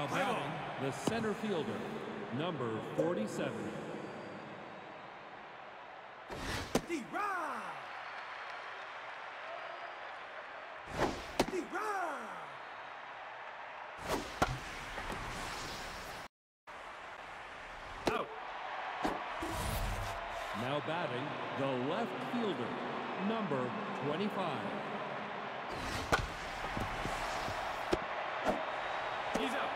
Now batting, the center fielder, number 47. Now batting, the left fielder, number 25. He's out.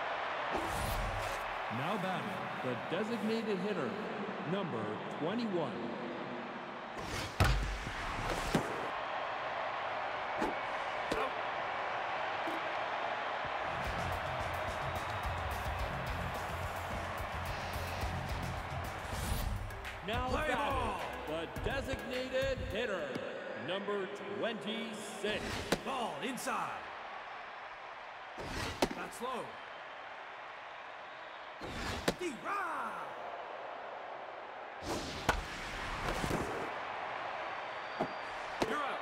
Now batting, the designated hitter, number 21. Now batting, the designated hitter, number 26. Ball inside. That's low. You're out.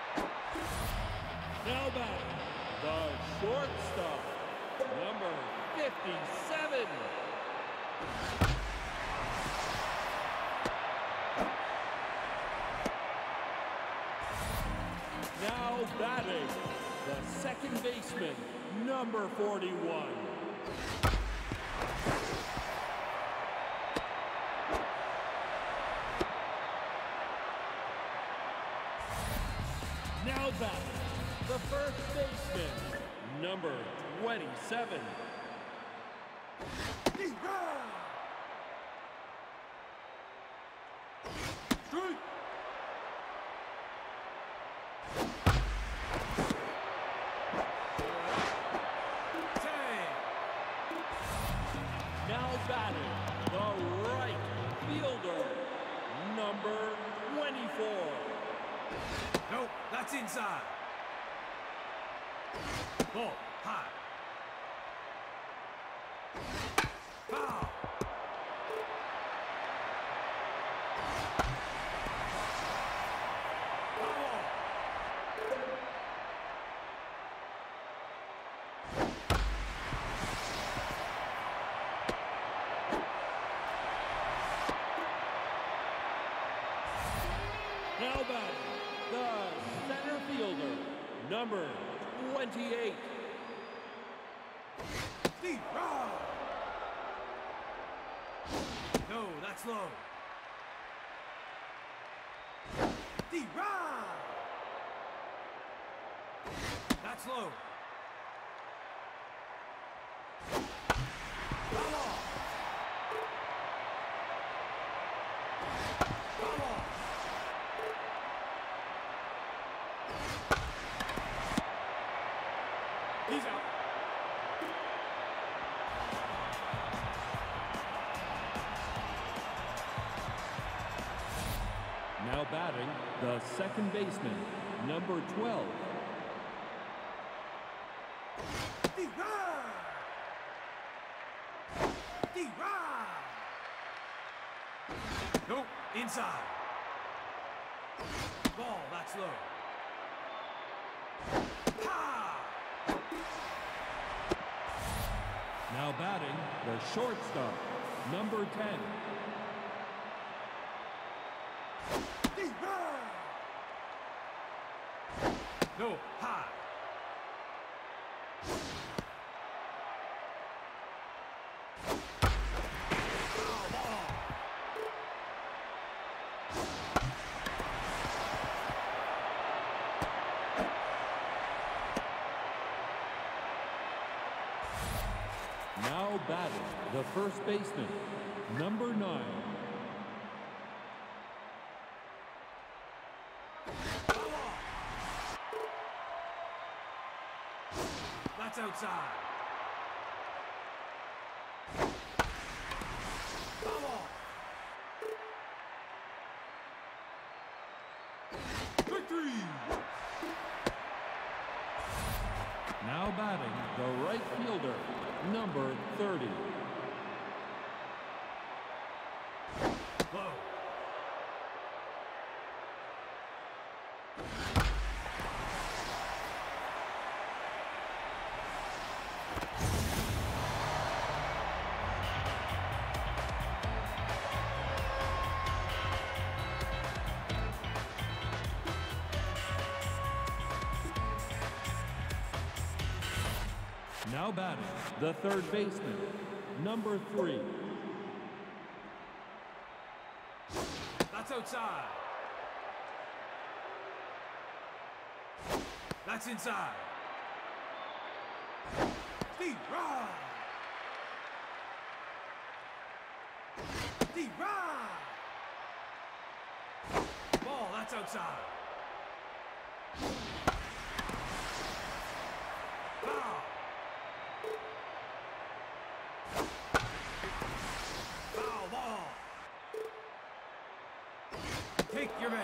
Now batting, the shortstop, number 57. Now batting, the second baseman, number 41. Now batting, the first baseman, number 27. Strike. Now batting, the right fielder, number 24. Nope, that's inside. Ball high. Foul. Now batting, the center fielder, number 28. No, that's low. That's low. Foul off. Foul off. He's out. Now batting, the second baseman, number 12. Nope, inside. Ball, that's low. Ha! Now batting, the shortstop, number 10. No, high. Foul ball. Now batting, the first baseman, number 9. That's outside. Foul ball. Victory! Now batting, the right fielder, number 30. Low. Now batting, the third baseman, number 3. That's outside. That's inside. Deep ride. Deep ride. Ball, that's outside. Foul. Foul ball. Take your base.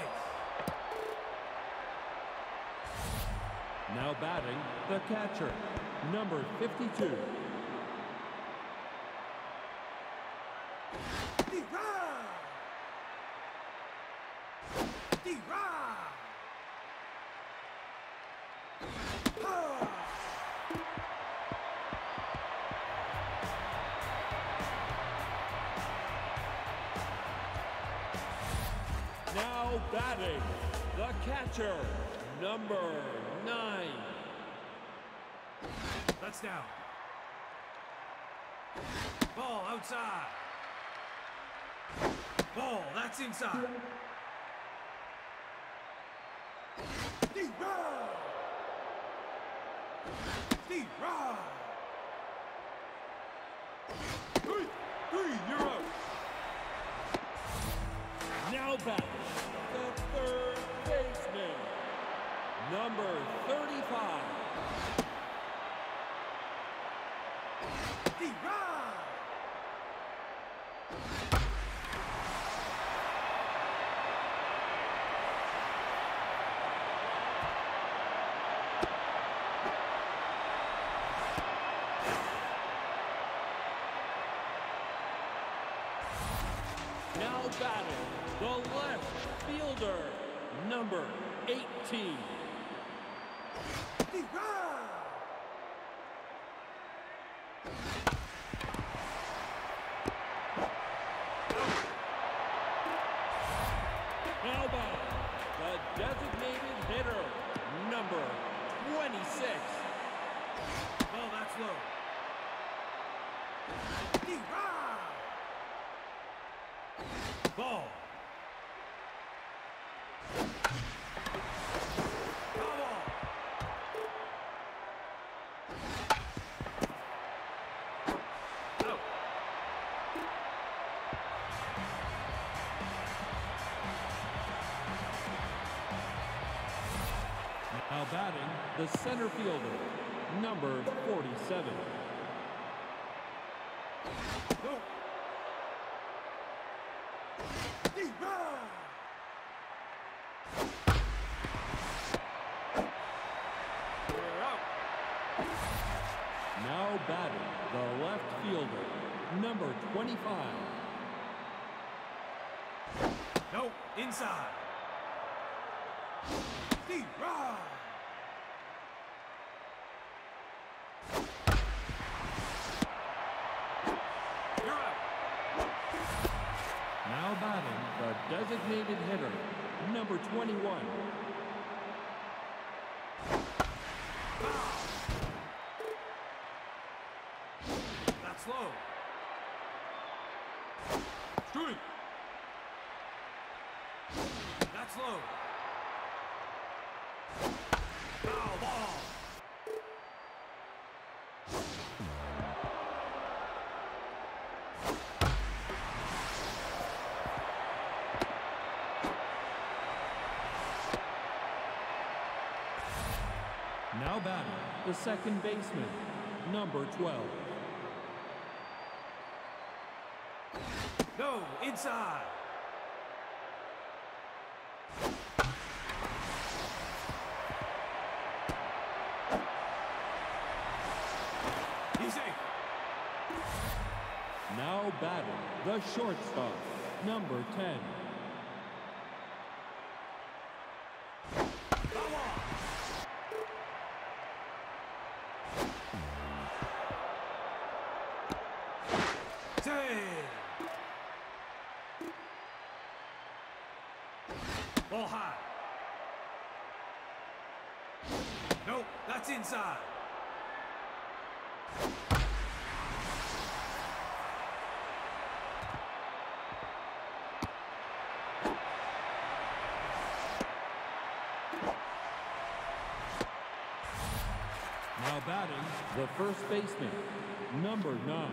Now batting, the catcher, number 52. D-Ride! D-Ride! Ah! Now batting, the catcher, number 9. That's down. Ball outside. Ball, that's inside. D-Ride! D-Ride! 3, you're out. Now batting, the third baseman, number 35. D-Ride! Now batting, the left fielder, number 18. D-Ride! Now batting, the designated hitter, number 26. Ball, that's low. D-Ride! Ball. Foul ball. Out. Now batting, the center fielder, number 47. No. D-Ride! We're out. Now batting, the left fielder, number 25. No, inside. D-Ride! You're out. Now batting, the designated hitter, number 21. Foul. That's low. Strike. That's low. Foul ball. Now batting, the second baseman, number 12. No, inside. Easy. Now batting, the shortstop, number 10. Foul ball. Save. Ball high. No, that's inside. Now batting, the first baseman, number 9.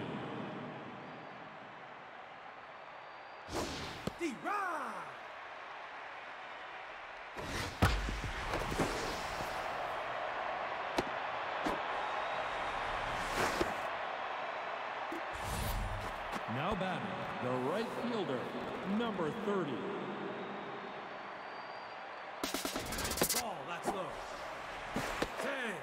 Now batting, the right fielder, number 30. Ball, that's low. Take.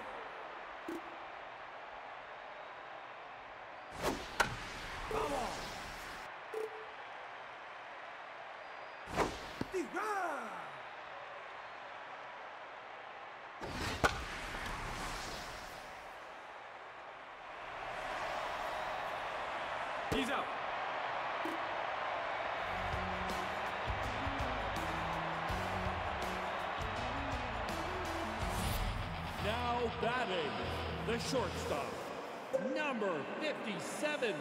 Come on. He's out. Now batting, the shortstop, number 57.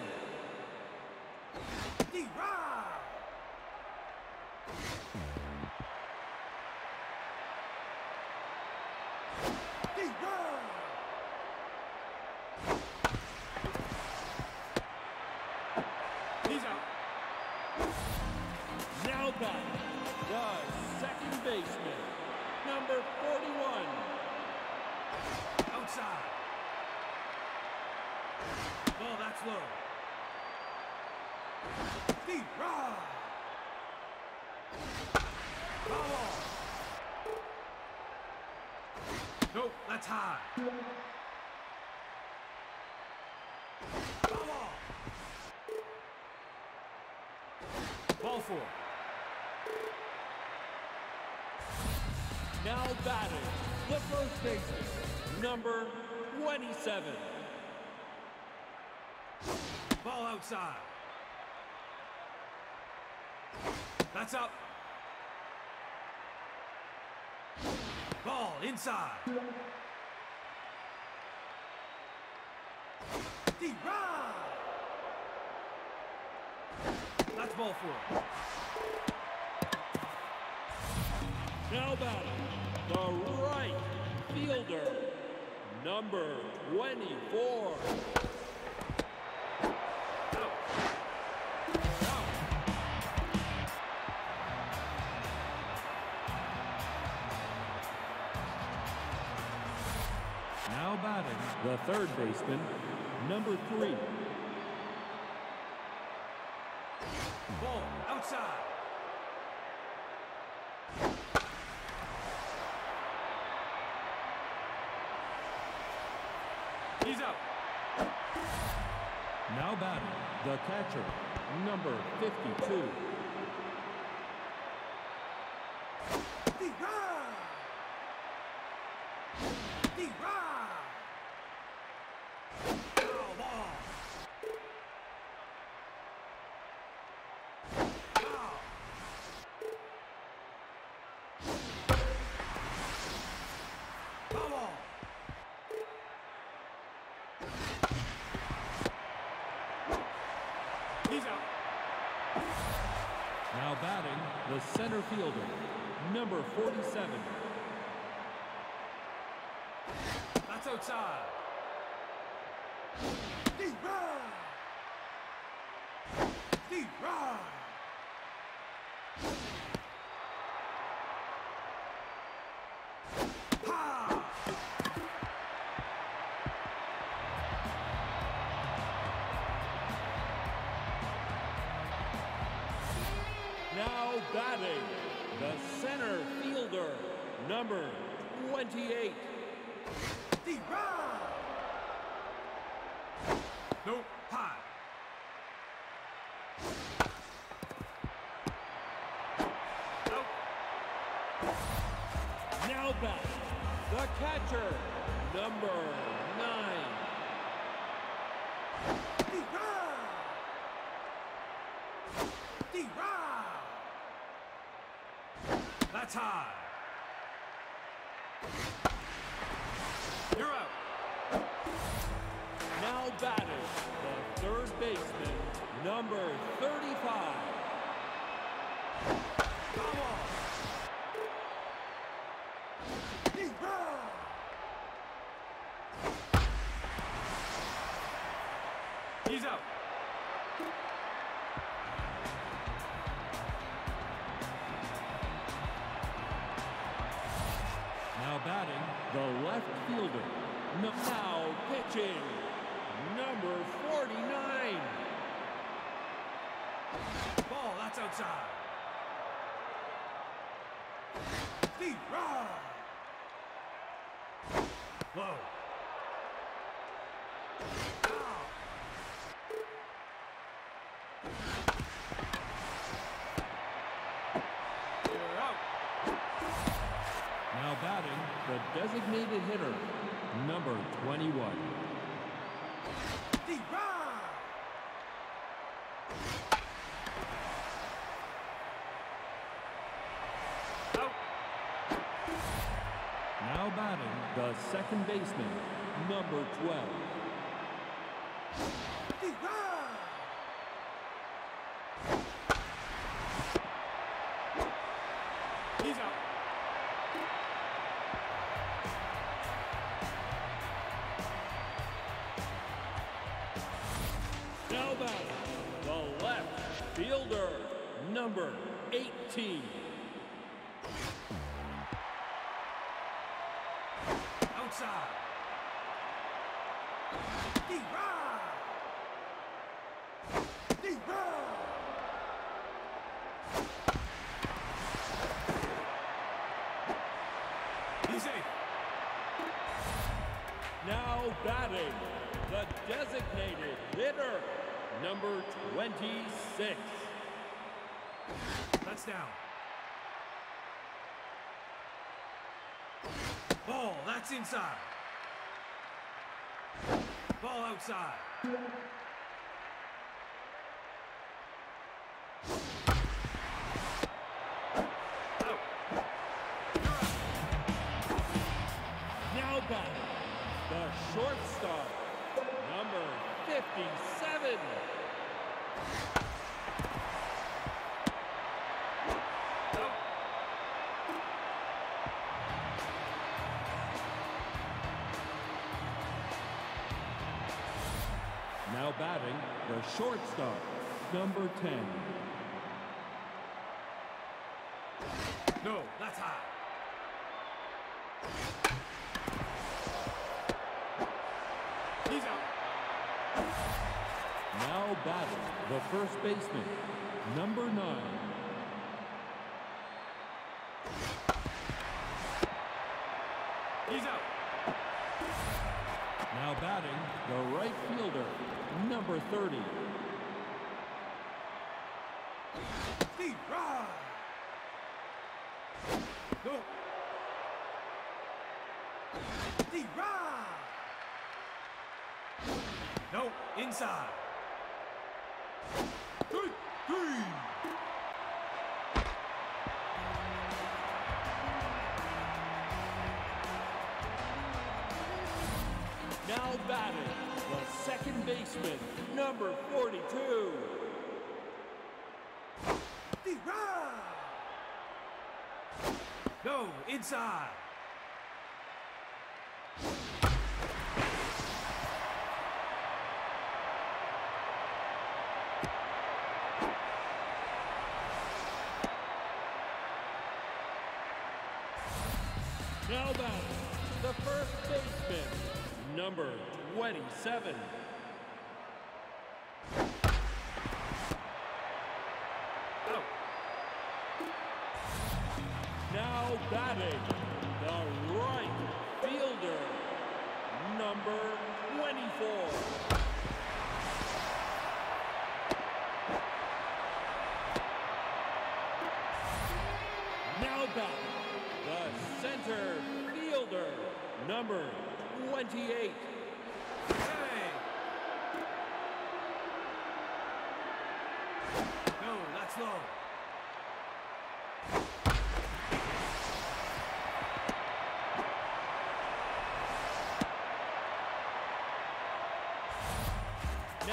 He's out. Now batting, the second baseman, number 41. Outside. Ball, that's low. Deep ride. Ball. Nope, that's high. Ball. Ball 4. Now batting, the first baseman, number 27. Ball outside. That's up. Ball inside. Deep ride. That's ball 4. Now batting, the right fielder, number 24. Now batting, the third baseman, number 3. Ball outside. He's out. Now batting, the catcher, number 52. He's out. Now batting, the center fielder, number 47. That's outside. Deep ride. Deep ride. Ha! Now batting, the center fielder, number 28. Deep ride. Nope. High. Nope. Now batting, the catcher, number 9. Deep ride. Deep ride. That's high. You're out. Now Now batting, the third baseman, number 35. Come on. D-Rod. He's out. Now batting, the left fielder. Now pitching, number 49. Ball, that's outside. D-Rod. Low. Out. You're out. Now batting, the designated hitter, number 21. D-Rod. Out. Now batting, the second baseman, number 12. D-Rod. He's out. Now batting, the left fielder, number 18. Outside. D-Rod. D-Rod. He's safe. Now batting, the designated hitter, number 26. That's down. Ball, that's inside. Ball outside. Out. You're out. Now batting, the shortstop, number 57. Out. Now batting, the shortstop, number 10. No, that's high. He's out. Now batting, the first baseman, number 9. He's out. Now batting, the right fielder, number 30. D-Rod. No. D-Rod. No, inside. 3. Now batting, the second baseman, number 42. D-Rod. No, inside. Now batting, the first baseman, number 27. Out. Now batting, the right fielder, number 24. Now batting, the center fielder, number 28. Hey. No, that's low.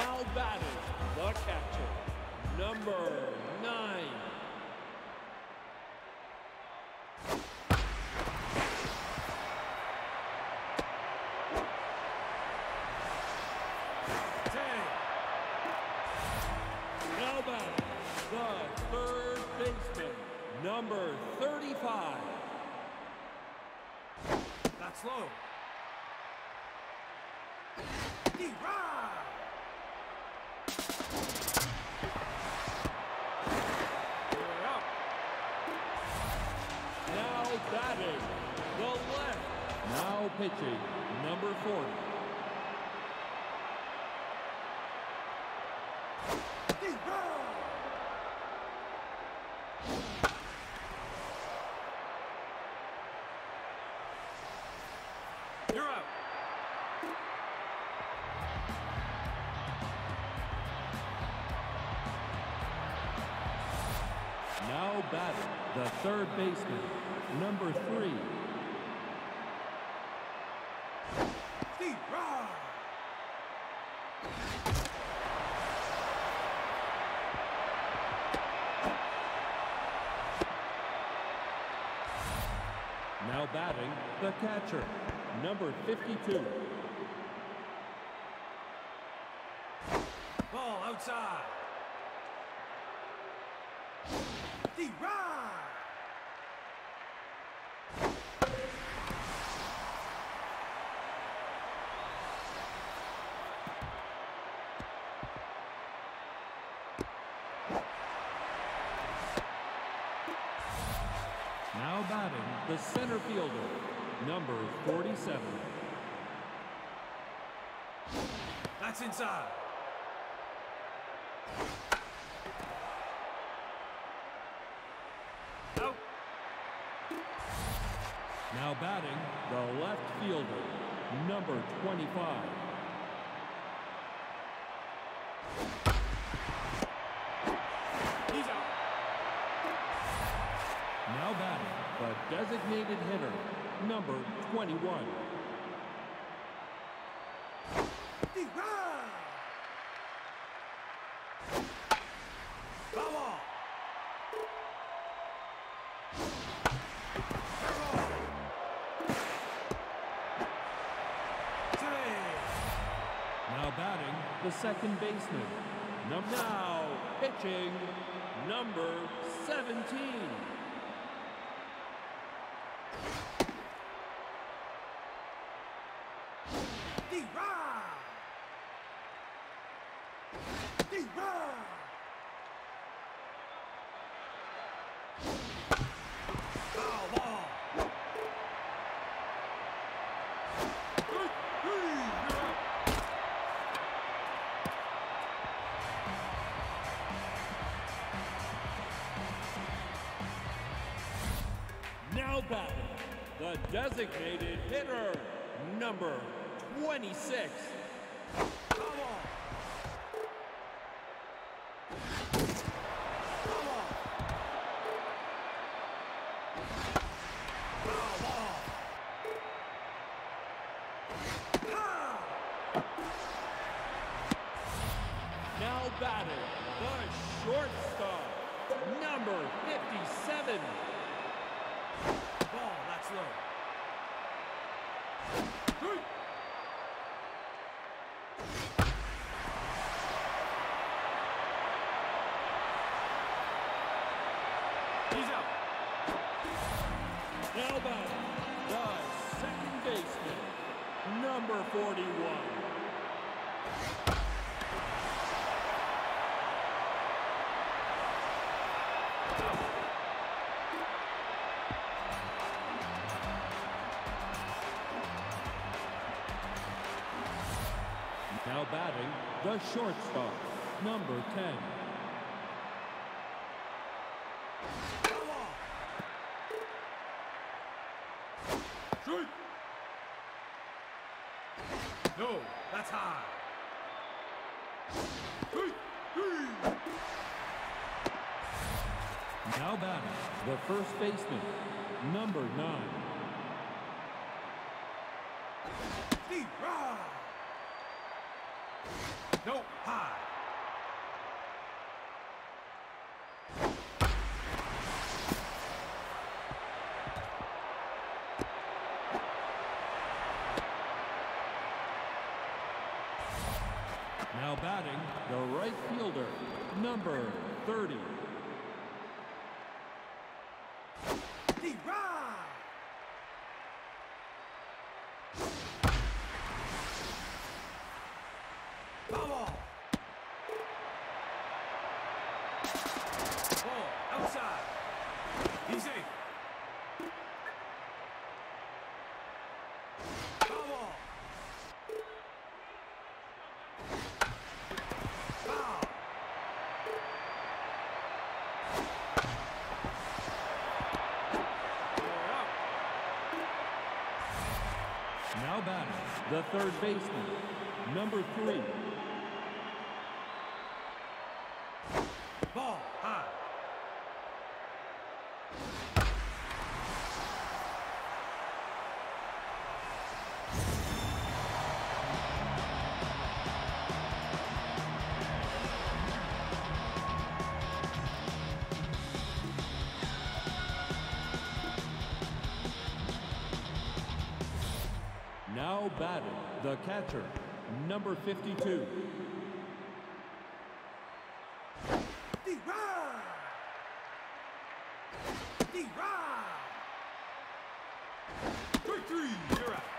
Now batting, the catcher, number 9. Now batting, the third baseman, number 35. That's low. Now batting, the left. Now pitching, number 40. You're out. Now batting, the third baseman, number 3. Now batting, the catcher, number 52. Ball outside. Now batting, the center fielder, number 47. That's inside. Out. Now batting, the left fielder, number 25. He's out. Now batting, the designated hitter, number 21. Foul ball. Now batting, the second baseman. Now pitching, number 17. Foul ball. Now batting, the designated hitter, number 26. Foul ball. Foul ball. Foul ball. Ha! Now batting, the shortstop, number 57. Ball, that's low. He's out. Now batting, the second baseman, number 41. Now batting, the shortstop, number 10. Foul ball. Strike. No, that's high. Now batting, the first baseman, number 9. No, high. Now batting, the right fielder, number 30. Ball outside. He's safe. Foul. Foul. Now batting, the third baseman, number 3. Ball high. Now batting, the catcher, number 52. You're out.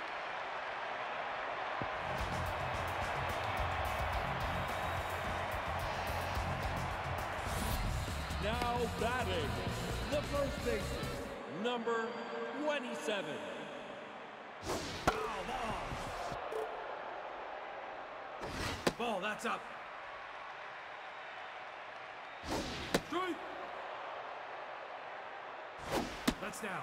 Now batting, the first baseman, number 27. Foul ball. Ball, that's up. Strike. That's down.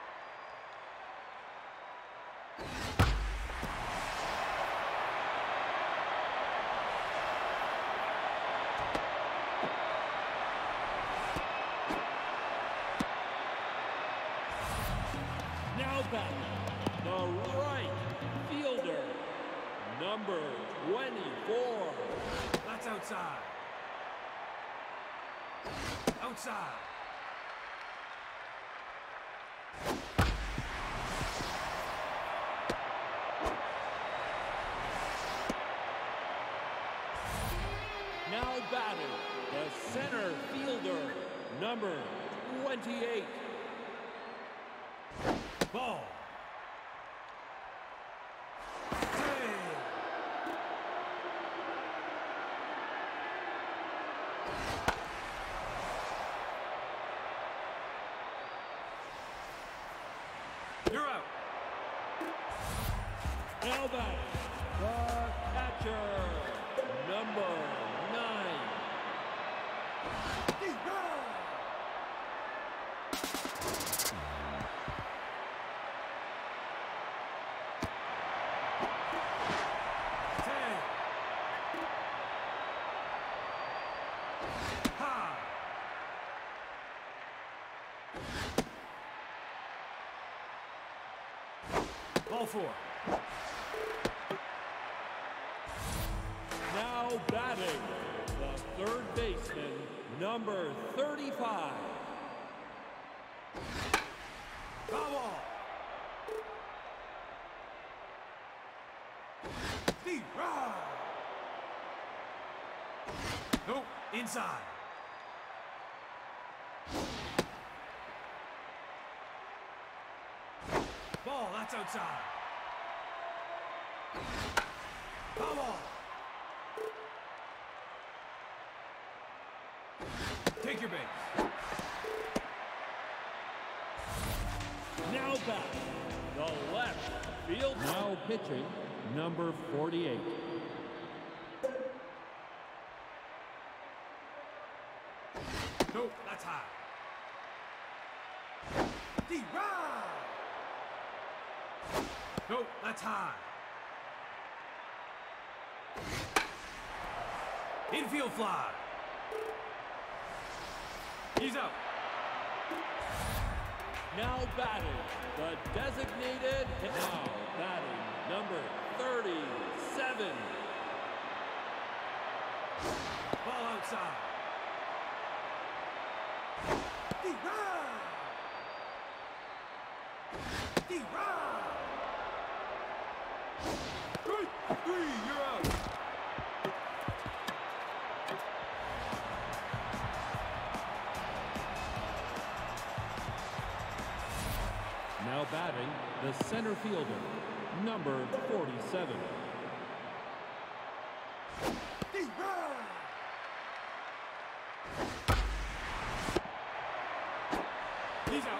Now batting, the right fielder, number 24. That's outside. Outside. Now batting, the center fielder, number 28. Ball. You're out. Now batting, the catcher, number 9. Ball 4. Now batting, the third baseman, number 35. Foul ball. Steve, nope, inside. Ball, that's outside. Foul ball. Take your base. Now batting, the left field. Now pitching, number 48. Nope, that's high. Nope, that's high. Infield fly. He's out. Now batting, the designated hitter. Now batting, number 37. Ball outside. D-Rod! D-Rod! Three, you're out. Now batting, the center fielder, number 47. D-Rod! He's out.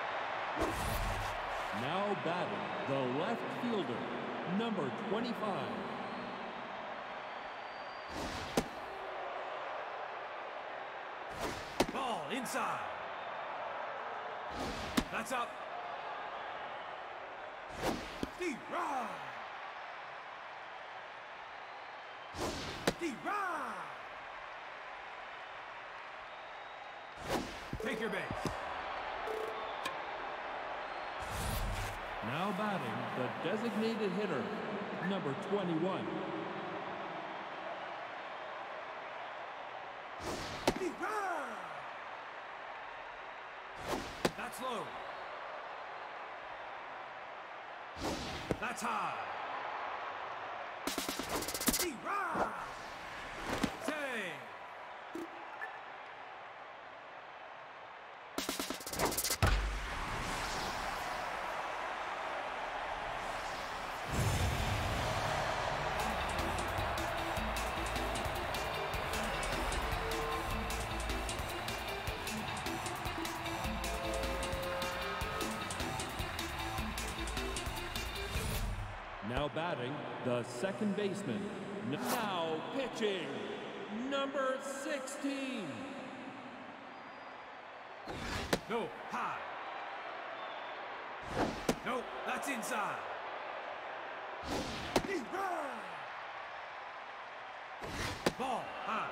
Now batting, the left fielder, number 25. Ball inside. That's up. D-Rod! D-Rod! Take your base. Now batting, the designated hitter, number 21. D-Rod! That's low. That's high. D-Rod! Say. Now batting, the second baseman. Now pitching, number 16. No, high. No, that's inside. D-Rod! Ball high.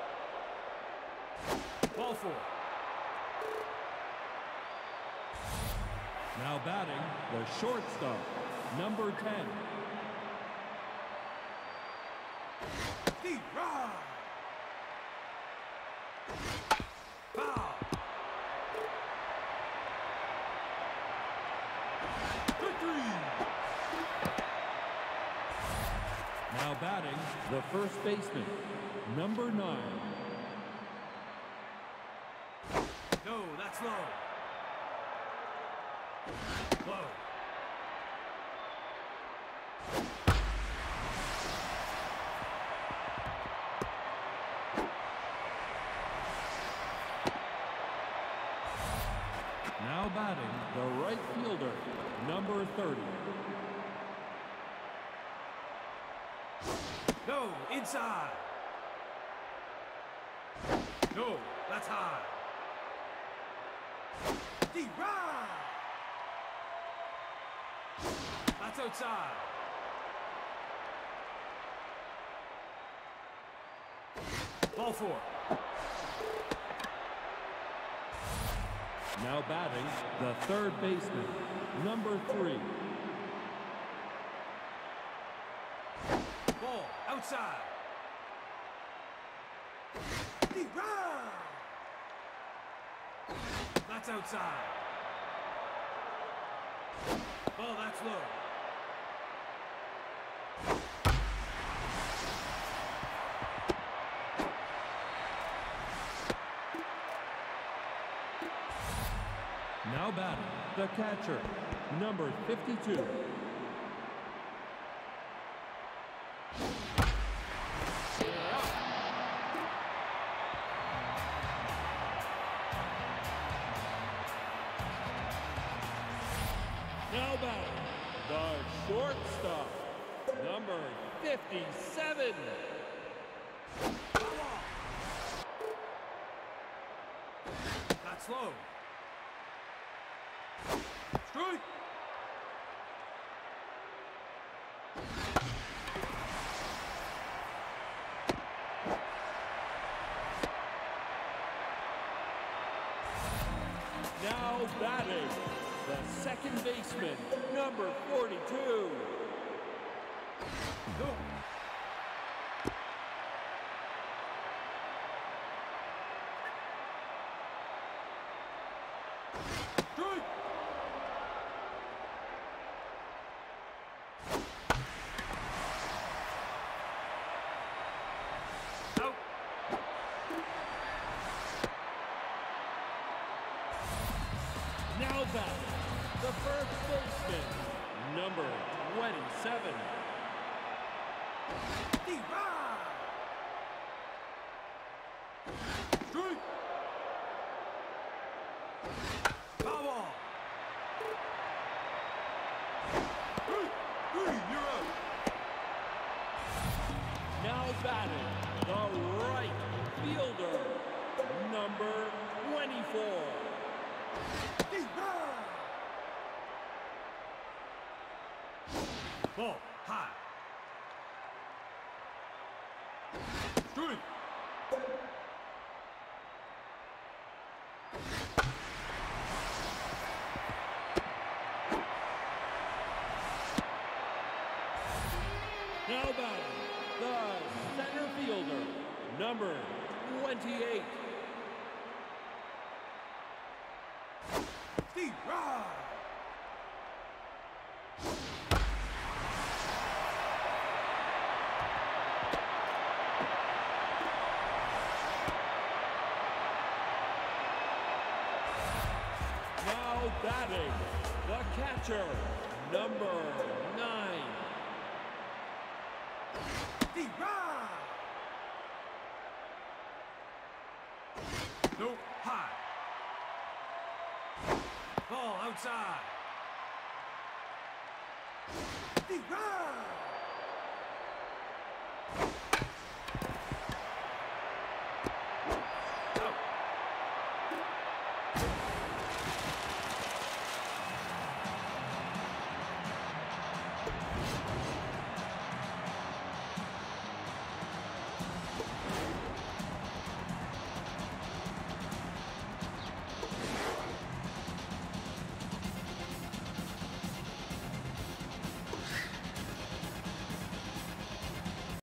Ball four. Now batting, the shortstop, number 10. D-Rod! Foul! Victory! Now batting, the first baseman, number 9. No, that's low. Low. Now batting, the right fielder, number 30. No, inside. No, that's high. D-Rod! That's outside. Ball four. Now batting, the third baseman, number 3. Ball outside. D-Rod! That's outside. Ball, that's low. Now batting, the catcher, number 52. Now batting, the shortstop, number 57. That's low. Strike! Now batting, the second baseman, number 42. Go. back, the first baseman, number 27. Strike! Foul ball! Three, you're out! Now batting, the right fielder, number 24. Ball, high. Strike! Now batting, the center fielder, number 28. Steve, ride! Now batting, the catcher, number 9. Steve, ride! Nope, high. Ball outside. Steve, ride!